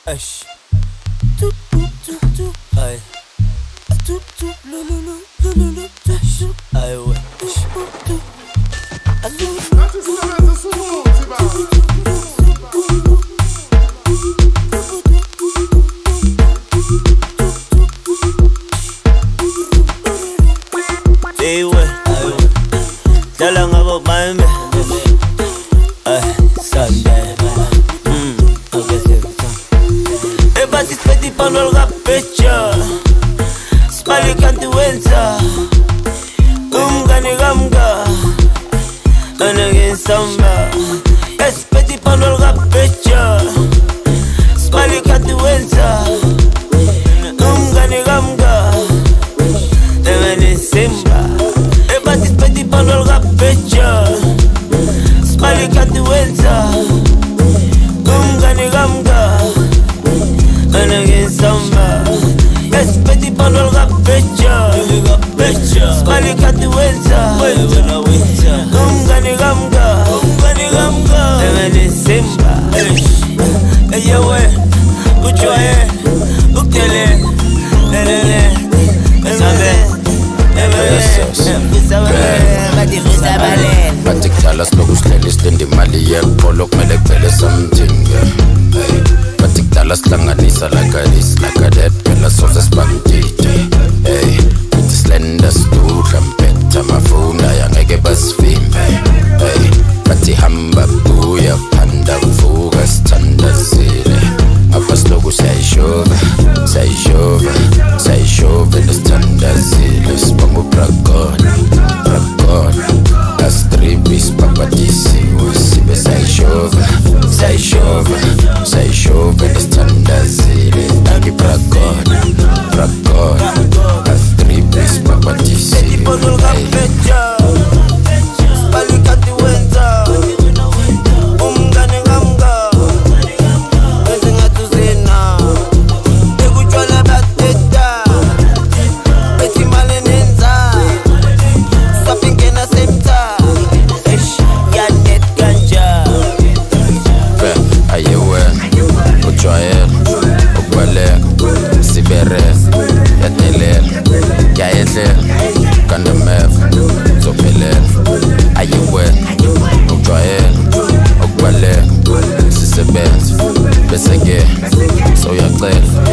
Ash. Aye. Aye, ouais. Hey, ouais. Dala ngabo baime. Aye, Sunday. Ebatis petit panol rapecha. Smiley kanti wenza. Umgani gamga. Anagin samba. Es petit panol rapecha. Smiley kanti wenza. Umgani gamga. Demeni simba. Ebatis petit panol rapecha. Smiley kanti wenza. Umgani gamga. Anagin samba. Es petit panol rapecha. Smiley kanti wenza. Umgani gamga. Demeni simba. Eye we, uchoye, ukele, lelele, Batik talas lokusihleli silinde imali yekupolo kumele kuphele something. Batik talas hlanganisa like a that phela soze sibangitide. Ithi slender sidudla mpetha amafuna yangeke basivimbe. Bathi hamba buya phanda kuvuka sithandazile. Apha siloku sayishova nesithandazile. Sibonga ubragon astribi sipapatisiwe sibe sayishova nesithandazile. Nangi bragon astribi sipapatisiwe. So